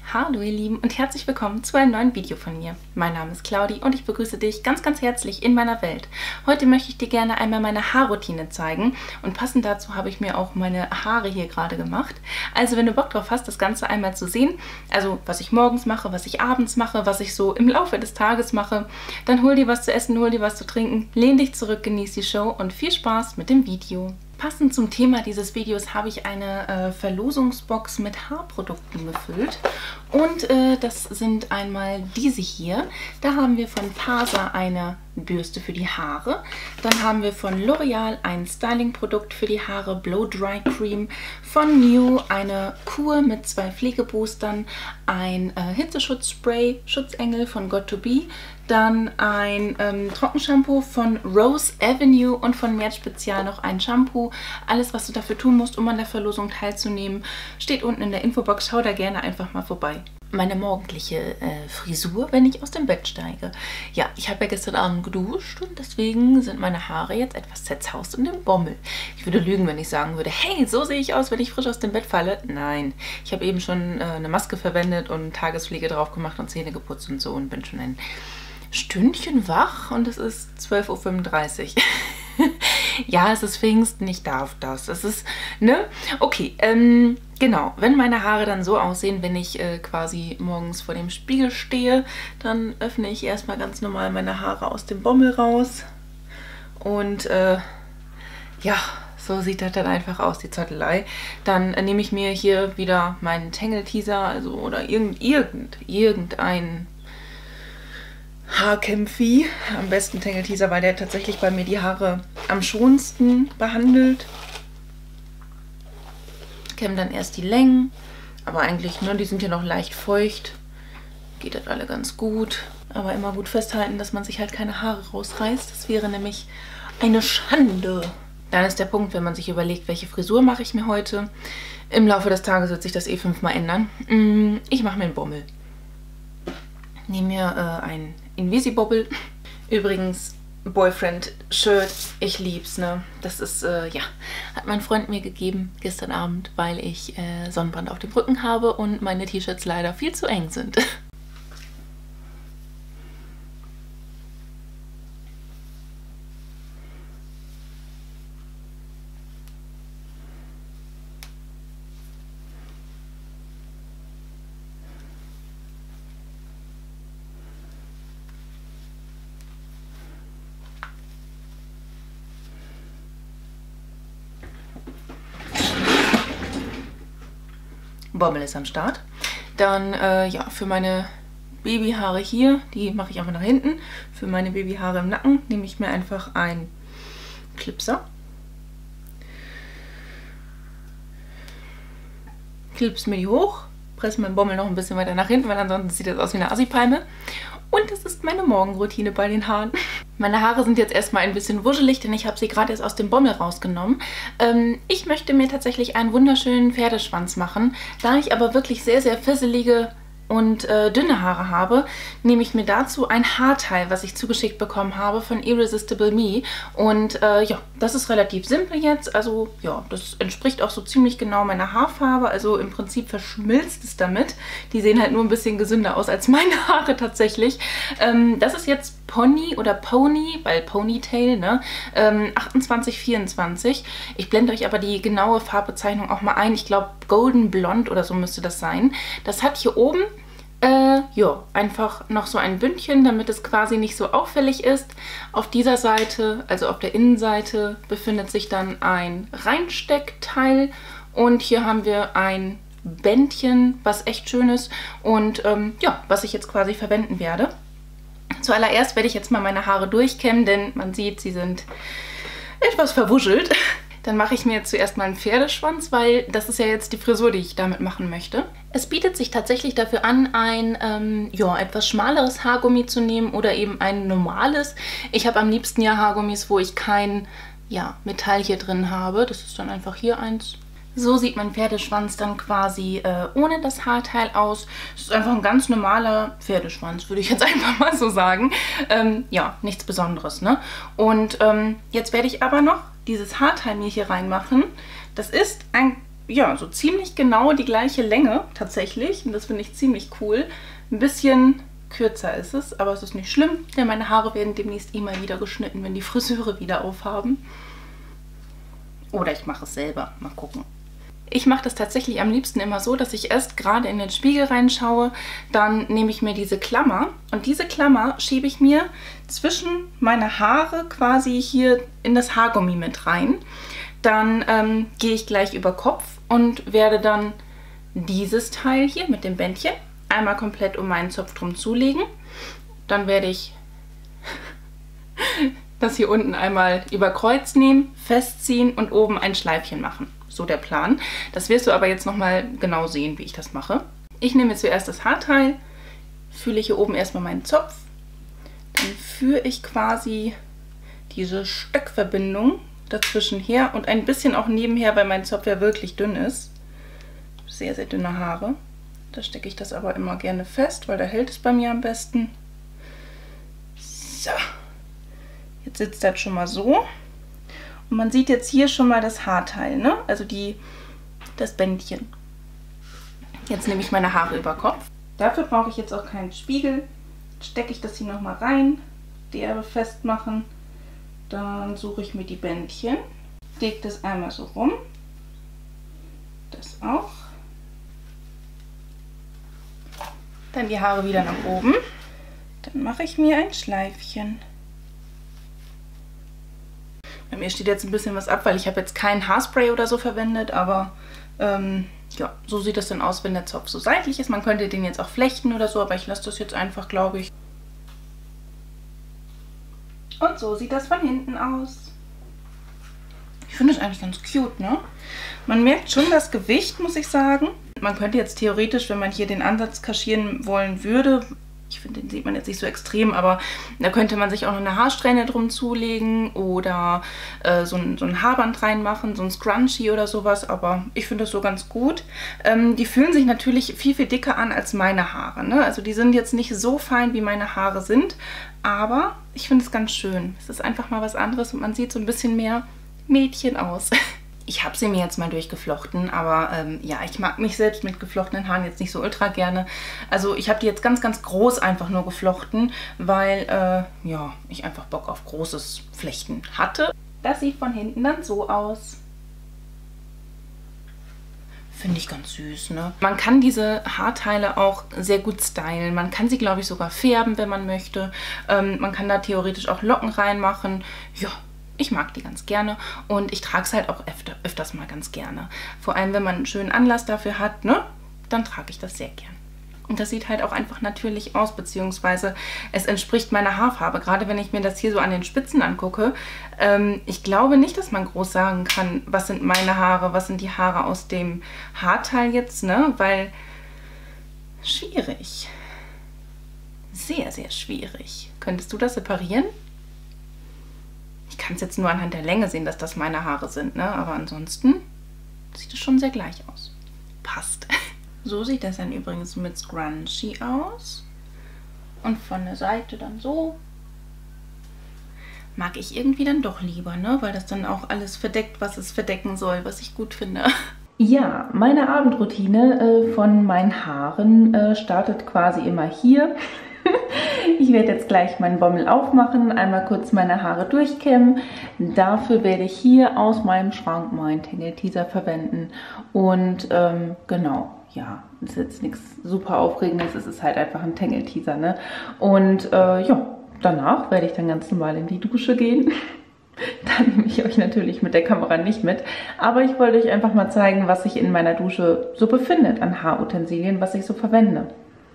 Hallo ihr Lieben und herzlich willkommen zu einem neuen Video von mir. Mein Name ist Claudi und ich begrüße dich ganz herzlich in meiner Welt. Heute möchte ich dir gerne einmal meine Haarroutine zeigen und passend dazu habe ich mir auch meine Haare hier gerade gemacht. Also wenn du Bock drauf hast, das Ganze einmal zu sehen, also was ich morgens mache, was ich abends mache, was ich so im Laufe des Tages mache, dann hol dir was zu essen, hol dir was zu trinken, lehn dich zurück, genieß die Show und viel Spaß mit dem Video. Passend zum Thema dieses Videos habe ich eine Verlosungsbox mit Haarprodukten gefüllt und das sind einmal diese hier. Da haben wir von Pasa eine Bürste für die Haare, dann haben wir von L'Oreal ein Styling-Produkt für die Haare, Blow Dry Cream, von New eine Kur mit 2 Pflegeboostern, ein Hitzeschutzspray, Schutzengel von Got2b, dann ein Trockenshampoo von Rose Avenue und von Mert Spezial noch ein Shampoo. Alles, was du dafür tun musst, um an der Verlosung teilzunehmen, steht unten in der Infobox. Schau da gerne einfach mal vorbei. Meine morgendliche Frisur, wenn ich aus dem Bett steige. Ja, ich habe ja gestern Abend geduscht und deswegen sind meine Haare jetzt etwas zerzaust und im Bommel. Ich würde lügen, wenn ich sagen würde, hey, so sehe ich aus, wenn ich frisch aus dem Bett falle. Nein, ich habe eben schon eine Maske verwendet und Tagespflege drauf gemacht und Zähne geputzt und so und bin schon ein Stündchen wach und es ist 12:35 Uhr. Ja, es ist Pfingsten, ich darf das. Es ist, ne? Okay, genau. Wenn meine Haare dann so aussehen, wenn ich quasi morgens vor dem Spiegel stehe, dann öffne ich erstmal ganz normal meine Haare aus dem Bommel raus. Und ja, so sieht das dann einfach aus, die Zottelei. Dann nehme ich mir hier wieder meinen Tangle-Teaser, also oder irgendein Haarkämpfi, am besten Tangle-Teaser, weil der tatsächlich bei mir die Haare am schonsten behandelt. Kämme dann erst die Längen, aber eigentlich, ne, die sind ja noch leicht feucht. Geht das alle ganz gut. Aber immer gut festhalten, dass man sich halt keine Haare rausreißt. Das wäre nämlich eine Schande. Dann ist der Punkt, wenn man sich überlegt, welche Frisur mache ich mir heute. Im Laufe des Tages wird sich das eh 5-mal ändern. Ich mache mir einen Bommel. Nehme mir ein Invisibobble. Übrigens, Boyfriend-Shirt, ich lieb's, ne? Das ist, ja, hat mein Freund mir gegeben gestern Abend, weil ich Sonnenbrand auf dem Rücken habe und meine T-Shirts leider viel zu eng sind. Bommel ist am Start. Dann, ja, für meine Babyhaare hier, die mache ich einfach nach hinten. Für meine Babyhaare im Nacken nehme ich mir einfach einen Clipser. Clips mir die hoch, presse meinen Bommel noch ein bisschen weiter nach hinten, weil ansonsten sieht das aus wie eine Assi-Palme. Und das ist meine Morgenroutine bei den Haaren. Meine Haare sind jetzt erstmal ein bisschen wuschelig, denn ich habe sie gerade erst aus dem Bommel rausgenommen. Ich möchte mir tatsächlich einen wunderschönen Pferdeschwanz machen. Da ich aber wirklich sehr fisselige und dünne Haare habe, nehme ich mir dazu ein Haarteil, was ich zugeschickt bekommen habe von Irresistible Me. Und ja, das ist relativ simpel jetzt. Also ja, das entspricht auch so ziemlich genau meiner Haarfarbe. Also im Prinzip verschmilzt es damit. Die sehen halt nur ein bisschen gesünder aus als meine Haare tatsächlich. Das ist jetzt Pony oder Pony, weil Ponytail, ne? 2824. Ich blende euch aber die genaue Farbbezeichnung auch mal ein. Ich glaube Golden Blond oder so müsste das sein. Das hat hier oben ja, einfach noch so ein Bündchen, damit es quasi nicht so auffällig ist. Auf dieser Seite, also auf der Innenseite, befindet sich dann ein Reinsteckteil und hier haben wir ein Bändchen, was echt schön ist und ja, was ich jetzt quasi verwenden werde. Zuallererst werde ich jetzt mal meine Haare durchkämmen, denn man sieht, sie sind etwas verwuschelt. Dann mache ich mir jetzt zuerst mal einen Pferdeschwanz, weil das ist ja jetzt die Frisur, die ich damit machen möchte. Es bietet sich tatsächlich dafür an, ein ja, etwas schmaleres Haargummi zu nehmen oder eben ein normales. Ich habe am liebsten ja Haargummis, wo ich kein Metall hier drin habe. Das ist dann einfach hier eins. So sieht mein Pferdeschwanz dann quasi ohne das Haarteil aus. Es ist einfach ein ganz normaler Pferdeschwanz, würde ich jetzt einfach mal so sagen. Ja, nichts Besonderes, ne? Und jetzt werde ich aber noch dieses Haarteil mir hier reinmachen. Das ist ein ja, so ziemlich genau die gleiche Länge tatsächlich. Und das finde ich ziemlich cool. Ein bisschen kürzer ist es, aber es ist nicht schlimm, denn meine Haare werden demnächst mal wieder geschnitten, wenn die Friseure wieder aufhaben. Oder ich mache es selber. Mal gucken. Ich mache das tatsächlich am liebsten immer so, dass ich erst gerade in den Spiegel reinschaue, dann nehme ich mir diese Klammer und diese Klammer schiebe ich mir zwischen meine Haare quasi hier in das Haargummi mit rein. Dann gehe ich gleich über Kopf und werde dann dieses Teil hier mit dem Bändchen einmal komplett um meinen Zopf drum zulegen. Dann werde ich das hier unten einmal über Kreuz nehmen, festziehen und oben ein Schleifchen machen. So der Plan. Das wirst du aber jetzt nochmal genau sehen, wie ich das mache. Ich nehme zuerst das Haarteil, fühle hier oben erstmal meinen Zopf. Dann führe ich quasi diese Stöckverbindung dazwischen her und ein bisschen auch nebenher, weil mein Zopf ja wirklich dünn ist. Sehr, sehr dünne Haare. Da stecke ich das aber immer gerne fest, weil da hält es bei mir am besten. So. Jetzt sitzt das schon mal so. Und man sieht jetzt hier schon mal das Haarteil, ne? Also das Bändchen. Jetzt nehme ich meine Haare über Kopf. Dafür brauche ich jetzt auch keinen Spiegel. Jetzt stecke ich das hier nochmal rein, derbe festmachen. Dann suche ich mir die Bändchen, lege das einmal so rum. Das auch. Dann die Haare wieder nach oben. Dann mache ich mir ein Schleifchen. Bei mir steht jetzt ein bisschen was ab, weil ich habe jetzt kein Haarspray oder so verwendet, aber ja, so sieht das dann aus, wenn der Zopf so seitlich ist. Man könnte den jetzt auch flechten oder so, aber ich lasse das jetzt einfach, glaube ich. Und so sieht das von hinten aus. Ich finde es eigentlich ganz cute, ne? Man merkt schon das Gewicht, muss ich sagen. Man könnte jetzt theoretisch, wenn man hier den Ansatz kaschieren wollen würde, ich finde, den sieht man jetzt nicht so extrem, aber da könnte man sich auch noch eine Haarsträhne drum zulegen oder so ein Haarband reinmachen, so ein Scrunchie oder sowas, aber ich finde das so ganz gut. Die fühlen sich natürlich viel, viel dicker an als meine Haare, ne? Also die sind jetzt nicht so fein, wie meine Haare sind, aber ich finde es ganz schön. Es ist einfach mal was anderes und man sieht so ein bisschen mehr Mädchen aus. Ich habe sie mir jetzt mal durchgeflochten, aber ja, ich mag mich selbst mit geflochtenen Haaren jetzt nicht so ultra gerne. Also ich habe die jetzt ganz, ganz groß einfach nur geflochten, weil ja, ich einfach Bock auf großes Flechten hatte. Das sieht von hinten dann so aus. Finde ich ganz süß, ne? Man kann diese Haarteile auch sehr gut stylen. Man kann sie, glaube ich, sogar färben, wenn man möchte. Man kann da theoretisch auch Locken reinmachen. Ja. Ich mag die ganz gerne und ich trage es halt auch öfters mal ganz gerne. Vor allem, wenn man einen schönen Anlass dafür hat, ne, dann trage ich das sehr gern. Und das sieht halt auch einfach natürlich aus, beziehungsweise es entspricht meiner Haarfarbe. Gerade wenn ich mir das hier so an den Spitzen angucke. Ich glaube nicht, dass man groß sagen kann, was sind meine Haare, was sind die Haare aus dem Haarteil jetzt, ne, weil schwierig. Sehr, sehr schwierig. Könntest du das separieren? Ich kann es jetzt nur anhand der Länge sehen, dass das meine Haare sind, ne? Aber ansonsten sieht es schon sehr gleich aus. Passt. So sieht das dann übrigens mit Scrunchie aus. Und von der Seite dann so. Mag ich irgendwie dann doch lieber, ne? Weil das dann auch alles verdeckt, was es verdecken soll, was ich gut finde. Ja, meine Abendroutine von meinen Haaren startet quasi immer hier. Ich werde jetzt gleich meinen Bommel aufmachen, einmal kurz meine Haare durchkämmen. Dafür werde ich hier aus meinem Schrank meinen Tangle-Teaser verwenden. Und genau, ja, das ist jetzt nichts super Aufregendes, es ist halt einfach ein Tangle-Teaser, ne? Und ja, danach werde ich dann ganz normal in die Dusche gehen. Da nehme ich euch natürlich mit der Kamera nicht mit. Aber ich wollte euch einfach mal zeigen, was sich in meiner Dusche so befindet an Haarutensilien, was ich so verwende.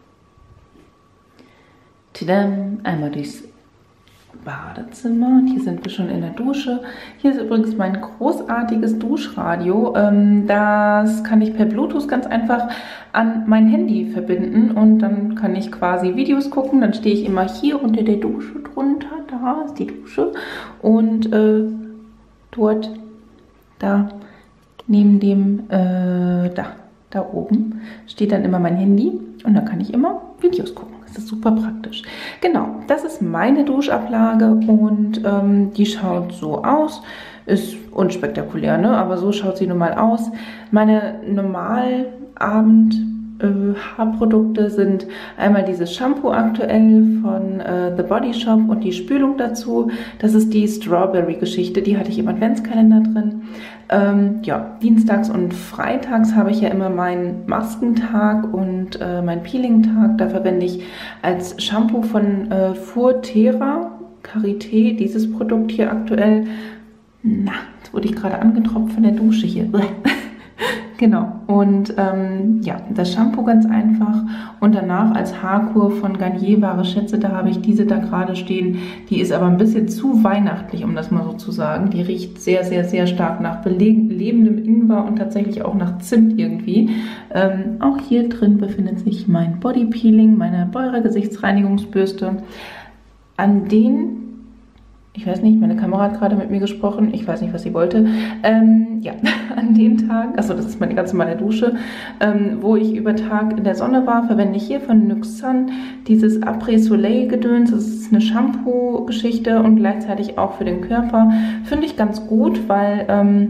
Einmal durchs Badezimmer und hier sind wir schon in der Dusche. Hier ist übrigens mein großartiges Duschradio. Das kann ich per Bluetooth ganz einfach an mein Handy verbinden und dann kann ich quasi Videos gucken. Dann stehe ich immer hier unter der Dusche drunter. Da ist die Dusche und dort, da neben dem, da oben steht dann immer mein Handy und dann kann ich immer Videos gucken. Das ist super praktisch. Genau, das ist meine Duschablage und die schaut so aus. Ist unspektakulär, ne? Aber so schaut sie nun mal aus. Meine Normalabend Haarprodukte sind einmal dieses Shampoo aktuell von The Body Shop und die Spülung dazu. Das ist die Strawberry-Geschichte, die hatte ich im Adventskalender drin. Ja, dienstags und freitags habe ich ja immer meinen Maskentag und meinen Peeling-Tag. Da verwende ich als Shampoo von Furtera Karité dieses Produkt hier aktuell. Na, jetzt wurde ich gerade angetropft von der Dusche hier. Genau, und ja, das Shampoo ganz einfach und danach als Haarkur von Garnier Wahre Schätze, da habe ich diese da gerade stehen. Die ist aber ein bisschen zu weihnachtlich, um das mal so zu sagen. Die riecht sehr, sehr, sehr stark nach lebendem Ingwer und tatsächlich auch nach Zimt irgendwie. Auch hier drin befindet sich mein Body Peeling, meine Beurer Gesichtsreinigungsbürste. An den... Ich weiß nicht, meine Kamera hat gerade mit mir gesprochen. Ich weiß nicht, was sie wollte. Ja, an den Tag, achso, das ist meine ganz normale Dusche, wo ich über Tag in der Sonne war, verwende ich hier von NYX Sun dieses Après Soleil Gedöns. Das ist eine Shampoo-Geschichte und gleichzeitig auch für den Körper. Finde ich ganz gut, weil...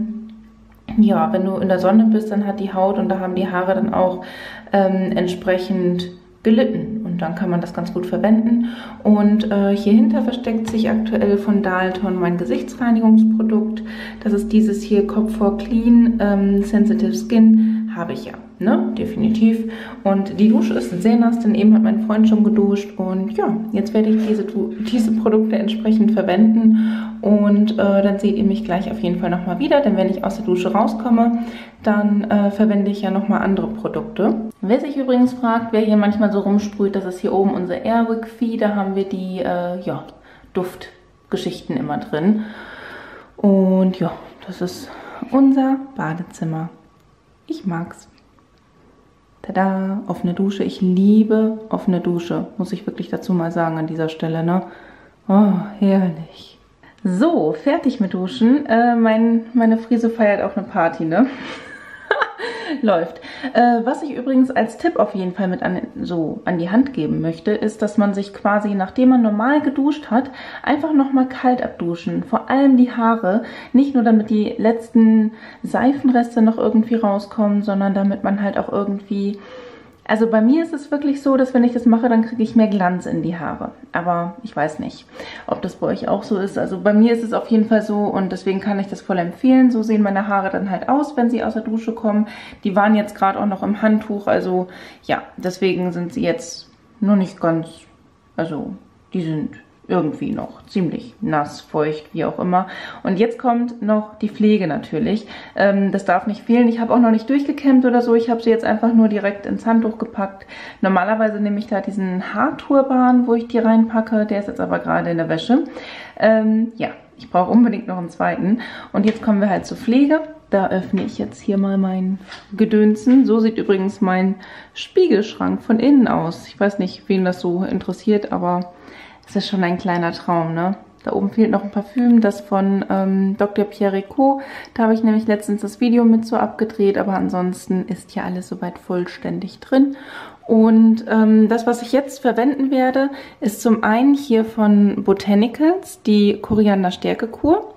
ja, wenn du in der Sonne bist, dann hat die Haut und da haben die Haare dann auch entsprechend gelitten und dann kann man das ganz gut verwenden. Und hier hinter versteckt sich aktuell von Dalton mein Gesichtsreinigungsprodukt. Das ist dieses hier Comfort Clean Sensitive Skin. Habe ich ja, ne? Definitiv. Und die Dusche ist sehr nass, denn eben hat mein Freund schon geduscht. Und ja, jetzt werde ich diese Produkte entsprechend verwenden. Und dann seht ihr mich gleich auf jeden Fall nochmal wieder. Denn wenn ich aus der Dusche rauskomme, dann verwende ich ja nochmal andere Produkte. Wer sich übrigens fragt, wer hier manchmal so rumsprüht, das ist hier oben unser Airwick Vieh. Da haben wir die ja, Duftgeschichten immer drin. Und ja, das ist unser Badezimmer. Ich mag's. Tada, offene Dusche. Ich liebe offene Dusche, muss ich wirklich dazu mal sagen an dieser Stelle, ne? Oh, herrlich. So, fertig mit Duschen. Meine Frise feiert auch eine Party, ne? Läuft. Was ich übrigens als Tipp auf jeden Fall mit an die Hand geben möchte, ist, dass man sich quasi, nachdem man normal geduscht hat, einfach nochmal kalt abduschen. Vor allem die Haare. Nicht nur, damit die letzten Seifenreste noch irgendwie rauskommen, sondern damit man halt auch irgendwie... Also bei mir ist es wirklich so, dass wenn ich das mache, dann kriege ich mehr Glanz in die Haare. Aber ich weiß nicht, ob das bei euch auch so ist. Also bei mir ist es auf jeden Fall so und deswegen kann ich das voll empfehlen. So sehen meine Haare dann halt aus, wenn sie aus der Dusche kommen. Die waren jetzt gerade auch noch im Handtuch, also ja, deswegen sind sie jetzt nur nicht ganz, also die sind irgendwie noch ziemlich nass, feucht, wie auch immer. Und jetzt kommt noch die Pflege natürlich. Das darf nicht fehlen. Ich habe auch noch nicht durchgekämmt oder so. Ich habe sie jetzt einfach nur direkt ins Handtuch gepackt. Normalerweise nehme ich da diesen Haarturban, wo ich die reinpacke. Der ist jetzt aber gerade in der Wäsche. Ja, ich brauche unbedingt noch einen zweiten. Und jetzt kommen wir halt zur Pflege. Da öffne ich jetzt hier mal mein Gedönsen. So sieht übrigens mein Spiegelschrank von innen aus. Ich weiß nicht, wen das so interessiert, aber... Das ist schon ein kleiner Traum, ne? Da oben fehlt noch ein Parfüm, das von Dr. Pierre Ricot. Da habe ich nämlich letztens das Video mit so abgedreht, aber ansonsten ist hier alles soweit vollständig drin. Und das, was ich jetzt verwenden werde, ist zum einen hier von Botanicals, die Koriander-Stärke-Kur.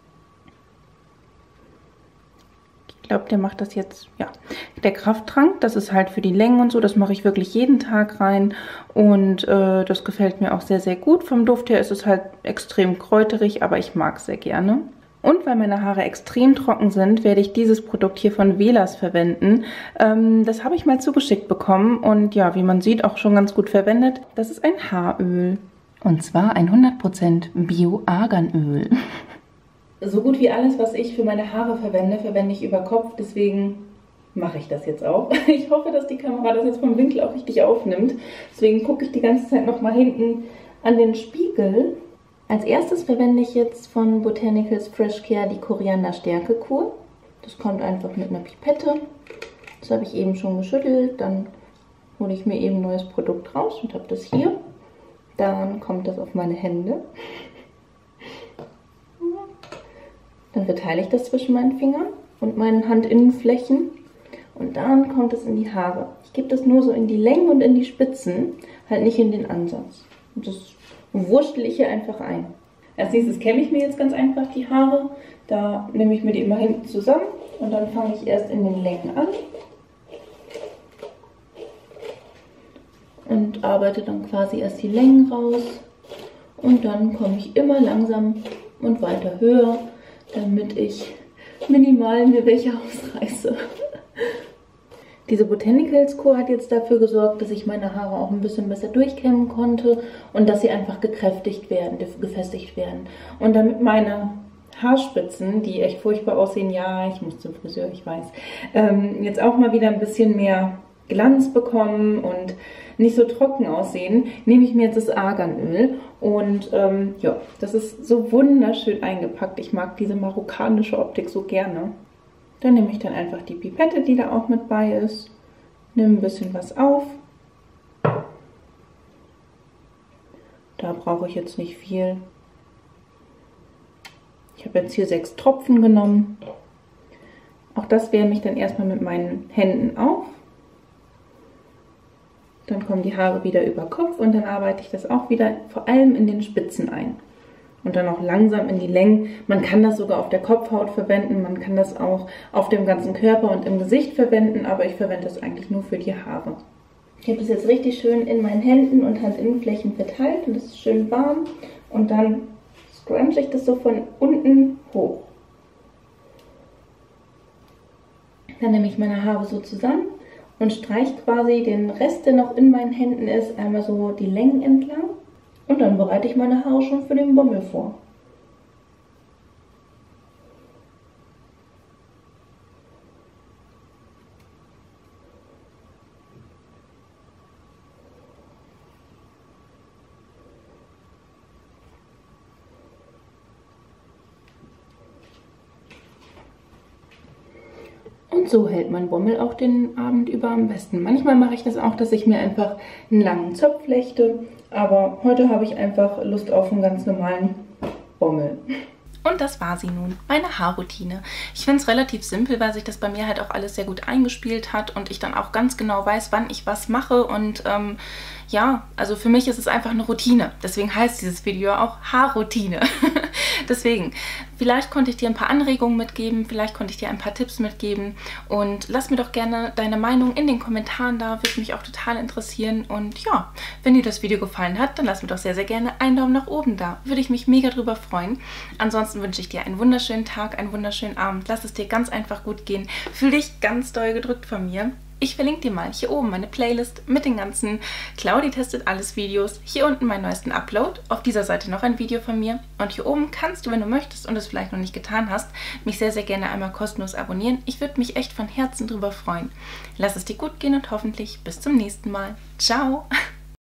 Ich glaube, der macht das jetzt, ja, der Krafttrank, das ist halt für die Längen und so, das mache ich wirklich jeden Tag rein und das gefällt mir auch sehr, sehr gut. Vom Duft her ist es halt extrem kräuterig, aber ich mag es sehr gerne. Und weil meine Haare extrem trocken sind, werde ich dieses Produkt hier von Velas verwenden. Das habe ich mal zugeschickt bekommen und ja, wie man sieht, auch schon ganz gut verwendet. Das ist ein Haaröl und zwar ein 100% Bio-Arganöl. So gut wie alles, was ich für meine Haare verwende, verwende ich über Kopf. Deswegen mache ich das jetzt auch. Ich hoffe, dass die Kamera das jetzt vom Winkel auch richtig aufnimmt. Deswegen gucke ich die ganze Zeit noch mal hinten an den Spiegel. Als erstes verwende ich jetzt von Botanicals Fresh Care die Koriander-Stärke-Kur. Das kommt einfach mit einer Pipette. Das habe ich eben schon geschüttelt. Dann hole ich mir eben ein neues Produkt raus und habe das hier. Dann kommt das auf meine Hände. Dann verteile ich das zwischen meinen Fingern und meinen Handinnenflächen und dann kommt es in die Haare. Ich gebe das nur so in die Längen und in die Spitzen, halt nicht in den Ansatz. Und das wurschtel ich hier einfach ein. Als nächstes kämme ich mir jetzt ganz einfach die Haare. Da nehme ich mir die immer hinten zusammen und dann fange ich erst in den Längen an und arbeite dann quasi erst die Längen raus und dann komme ich immer langsam und weiter höher, damit ich minimal mir welche ausreiße. Diese Botanicals Kur hat jetzt dafür gesorgt, dass ich meine Haare auch ein bisschen besser durchkämmen konnte und dass sie einfach gefestigt werden. Und damit meine Haarspitzen, die echt furchtbar aussehen, ja, ich muss zum Friseur, ich weiß, jetzt auch mal wieder ein bisschen mehr Glanz bekommen und nicht so trocken aussehen, nehme ich mir jetzt das Arganöl und ja, das ist so wunderschön eingepackt. Ich mag diese marokkanische Optik so gerne. Dann nehme ich dann einfach die Pipette, die da auch mit bei ist, nehme ein bisschen was auf. Da brauche ich jetzt nicht viel. Ich habe jetzt hier 6 Tropfen genommen. Auch das wärme ich dann erstmal mit meinen Händen auf. Dann kommen die Haare wieder über Kopf und dann arbeite ich das auch wieder vor allem in den Spitzen ein. Und dann auch langsam in die Längen. Man kann das sogar auf der Kopfhaut verwenden, man kann das auch auf dem ganzen Körper und im Gesicht verwenden, aber ich verwende das eigentlich nur für die Haare. Ich habe das jetzt richtig schön in meinen Händen und Handinnenflächen verteilt und es ist schön warm. Und dann scrunche ich das so von unten hoch. Dann nehme ich meine Haare so zusammen und streiche quasi den Rest, der noch in meinen Händen ist, einmal so die Längen entlang. Und dann bereite ich meine Haare schon für den Bommel vor. Und so hält mein Bommel auch den Abend über am besten. Manchmal mache ich das auch, dass ich mir einfach einen langen Zopf flechte. Aber heute habe ich einfach Lust auf einen ganz normalen Bommel. Und das war sie nun, meine Haarroutine. Ich finde es relativ simpel, weil sich das bei mir halt auch alles sehr gut eingespielt hat und ich dann auch ganz genau weiß, wann ich was mache. Und ja, also für mich ist es einfach eine Routine. Deswegen heißt dieses Video auch Haarroutine. Deswegen, vielleicht konnte ich dir ein paar Anregungen mitgeben, vielleicht konnte ich dir ein paar Tipps mitgeben und lass mir doch gerne deine Meinung in den Kommentaren da, würde mich auch total interessieren. Und ja, wenn dir das Video gefallen hat, dann lass mir doch sehr, sehr gerne einen Daumen nach oben da. Würde ich mich mega drüber freuen. Ansonsten wünsche ich dir einen wunderschönen Tag, einen wunderschönen Abend. Lass es dir ganz einfach gut gehen. Fühl dich ganz doll gedrückt von mir. Ich verlinke dir mal hier oben meine Playlist mit den ganzen Claudi testet alles Videos. Hier unten meinen neuesten Upload. Auf dieser Seite noch ein Video von mir. Und hier oben kannst du, wenn du möchtest und es vielleicht noch nicht getan hast, mich sehr, sehr gerne einmal kostenlos abonnieren. Ich würde mich echt von Herzen drüber freuen. Lass es dir gut gehen und hoffentlich bis zum nächsten Mal. Ciao!